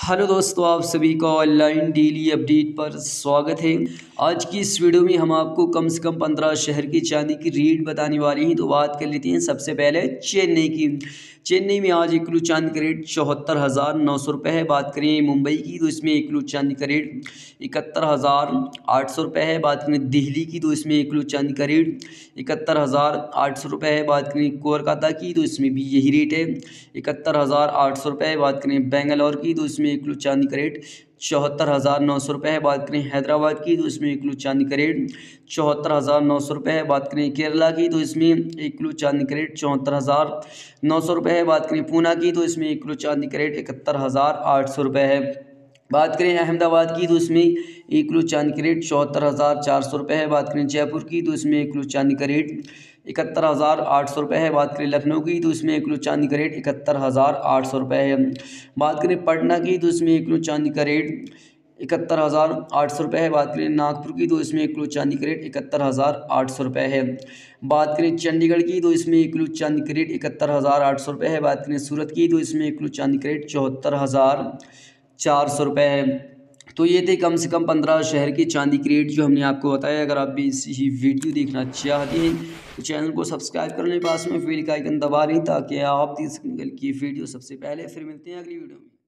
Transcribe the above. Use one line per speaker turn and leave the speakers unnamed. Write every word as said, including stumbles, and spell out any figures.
Hello दोस्तों, आप सभी का ऑनलाइन डेली अपडेट पर स्वागत है। आज की इस वीडियो में हम आपको कम से कम पंद्रह शहर की चांदी की रेट बताने वाले हैं। तो बात कर लेते हैं सबसे पहले चेन्नई की। चेन्नई में आज एक किलो चांदी का रेट चौहत्तर हज़ार नौ सौ रुपये है। बात करें मुंबई की तो इसमें एक किलो चांदी का रेट इकहत्तर हज़ार आठ सौ रुपये है। बात करें दिल्ली की तो इसमें एक किलो चांदी का रेट इकहत्तर हज़ार आठ सौ रुपये है। बात करें कोलकाता की तो इसमें भी यही रेट है, इकहत्तर हज़ार आठ सौ रुपये है। बात करें बेंगलोर की तो इसमें एक किलो चांदी का रेट चौहत्तर हज़ार नौ सौ रुपये है। बात करें हैदराबाद की तो इसमें एक किलो चांदी का रेट चौहत्तर हज़ार नौ सौ रुपये है। बात करें केरला की तो इसमें एक किलो चांदी का रेट चौहत्तर हज़ार नौ सौ रुपये है। बात करें पूना की तो इसमें एक किलो चांदी का रेट इकहत्तर हज़ार आठ सौ रुपये है। बात करें अहमदाबाद की तो इसमें एक किलो चांदी का रेट चौहत्तर हज़ार चार सौ रुपये है। बात करें जयपुर की तो इसमें एक किलो चांदी का रेट इकहत्तर हज़ार आठ सौ रुपये है। बात करें लखनऊ की तो इसमें एक किलो चांदी का रेट इकहत्तर हज़ार आठ सौ रुपये है। बात करें पटना की तो इसमें एक किलो चांदी का रेट इकहत्तर हज़ार आठ सौ रुपये है। बात करें नागपुर की तो इसमें एक किलो चांदी का रेट इकहत्तर हज़ार आठ सौ रुपये है। बात करें चंडीगढ़ की तो इसमें एक किलो चांदी का रेट इकहत्तर हज़ार आठ सौ रुपये है। बात करें सूरत की तो इसमें एक किलो चांदी का रेट चौहत्तर हज़ार चार सौ रुपये है। तो ये थे कम से कम पंद्रह शहर की चांदी की रेट जो हमने आपको बताया। अगर आप भी इसी वीडियो देखना चाहते हैं तो चैनल को सब्सक्राइब कर लें, पास में बेल का आइकन दबा लें ताकि आप देख सकें कल की वीडियो सबसे पहले। फिर मिलते हैं अगली वीडियो में।